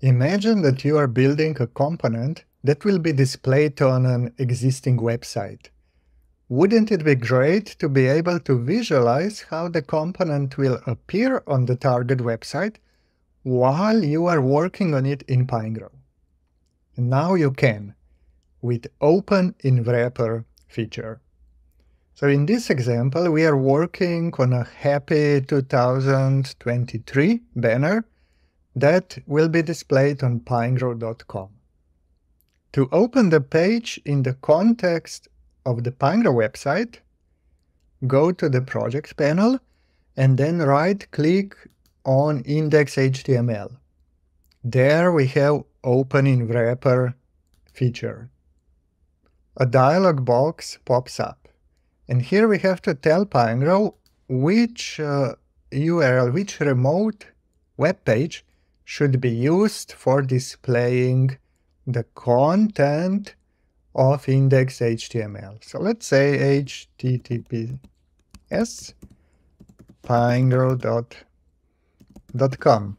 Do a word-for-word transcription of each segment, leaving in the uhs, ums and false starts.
Imagine that you are building a component that will be displayed on an existing website. Wouldn't it be great to be able to visualize how the component will appear on the target website while you are working on it in Pinegrow? Now you can, with Open in Wrapper feature. So in this example, we are working on a Happy two thousand twenty-three banner that will be displayed on pinegrow dot com. To open the page in the context of the Pinegrow website, go to the project panel and then right-click on index H T M L. There we have Open in Wrapper feature. A dialog box pops up. And here we have to tell Pinegrow which uh, U R L, which remote web page should be used for displaying the content of index H T M L. So let's say H T T P S pinegrow dot com.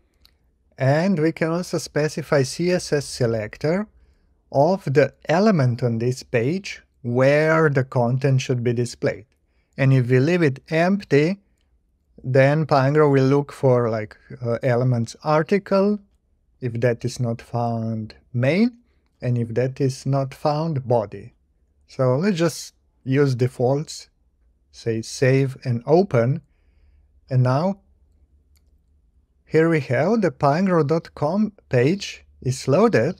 And we can also specify C S S selector of the element on this page where the content should be displayed. And if we leave it empty, then Pinegrow will look for like uh, elements article, if that is not found, main, and if that is not found, body. So let's just use defaults, say save and open, and now here we have the pinegrow dot com page is loaded,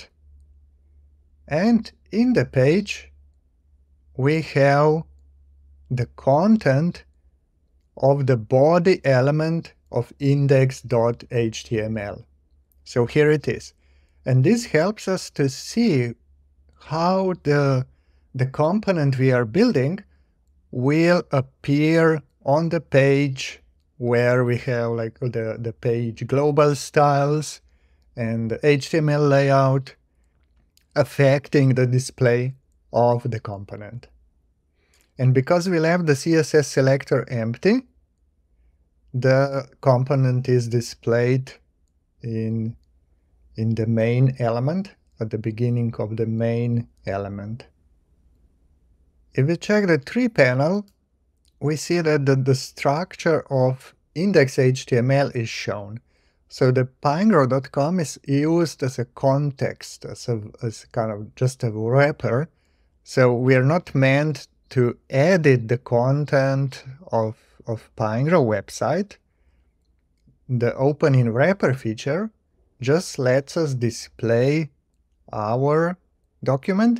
and in the page we have the content of the body element of index dot H T M L. So here it is. And this helps us to see how the, the component we are building will appear on the page where we have like the, the page global styles and the H T M L layout affecting the display of the component. And because we left the C S S selector empty, the component is displayed in, in the main element, at the beginning of the main element. If we check the tree panel, we see that the, the structure of index H T M L is shown. So the pinegrow dot com is used as a context, as a as kind of just a wrapper. So we are not meant to edit the content of, of Pinegrow website. The Open in Wrapper feature just lets us display our document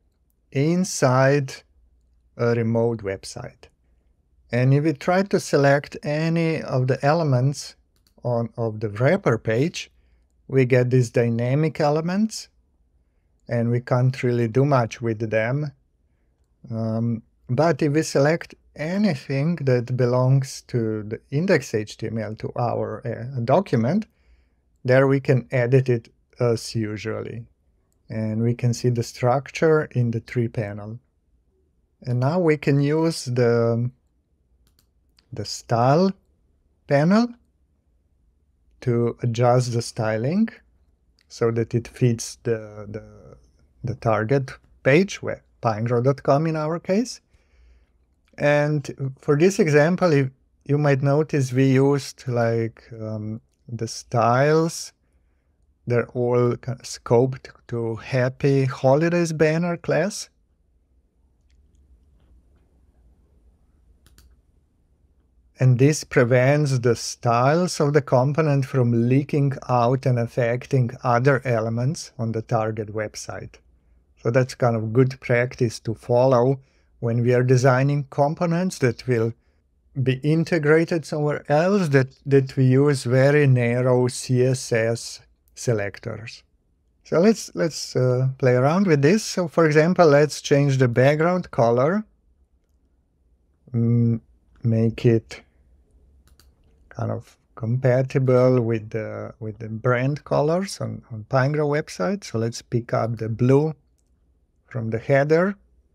inside a remote website. And if we try to select any of the elements on of the wrapper page, we get these dynamic elements, and we can't really do much with them. Um, but if we select anything that belongs to the index H T M L, to our uh, document, there we can edit it as usually. And we can see the structure in the tree panel. And now we can use the, the style panel to adjust the styling so that it fits the, the, the target page, where pinegrow dot com in our case. And for this example, if you might notice we used like um, the styles, they're all kind of scoped to Happy Holidays banner class. And this prevents the styles of the component from leaking out and affecting other elements on the target website. So that's kind of good practice to follow when we are designing components that will be integrated somewhere else, that, that we use very narrow C S S selectors. So let's, let's uh, play around with this. So for example, let's change the background color, mm, make it kind of compatible with the, with the brand colors on, on Pinegrow website. So let's pick up the blue from the header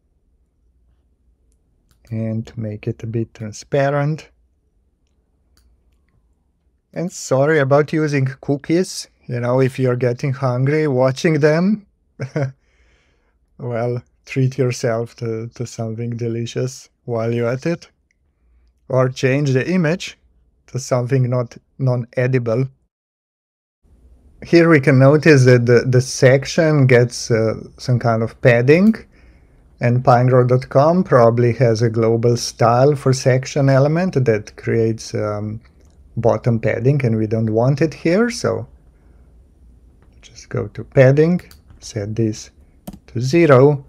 and make it a bit transparent. And sorry about using cookies You know, if you're getting hungry watching them, well, treat yourself to, to something delicious while you're at it. Or change the image to something not non-edible. Here we can notice that the, the section gets uh, some kind of padding, and Pinegrow dot com probably has a global style for section element that creates um, bottom padding, and we don't want it here, so just go to padding, set this to zero,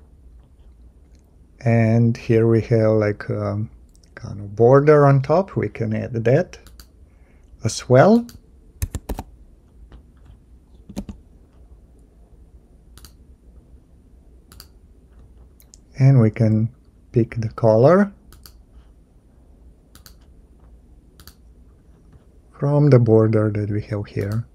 and here we have like a kind of border on top. We can add that as well. And we can pick the color from the border that we have here.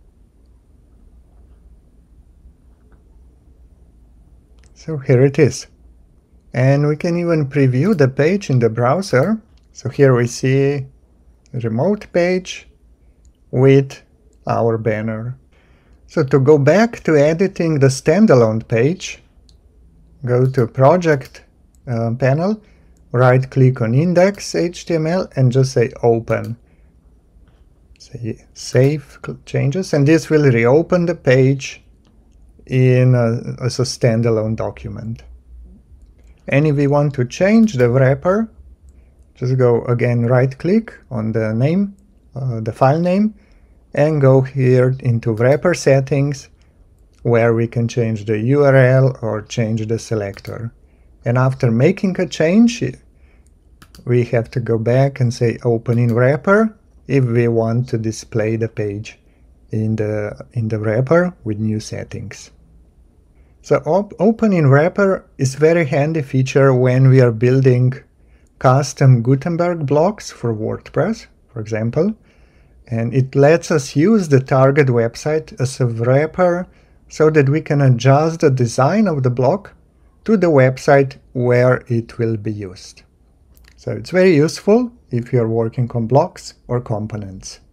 So here it is. And we can even preview the page in the browser. So here we see a remote page with our banner. So to go back to editing the standalone page, go to Project uh, panel, right-click on Index H T M L and just say Open. Say Save Changes, and this will reopen the page in a, as a standalone document. And if we want to change the wrapper, just go again right-click on the name, uh, the file name, and go here into Wrapper Settings, where we can change the U R L or change the selector. And after making a change, we have to go back and say Open in Wrapper if we want to display the page in the, in the wrapper with new settings. So op Open in Wrapper is a very handy feature when we are building custom Gutenberg blocks for WordPress, for example, and it lets us use the target website as a wrapper so that we can adjust the design of the block to the website where it will be used. So it's very useful if you're working on blocks or components.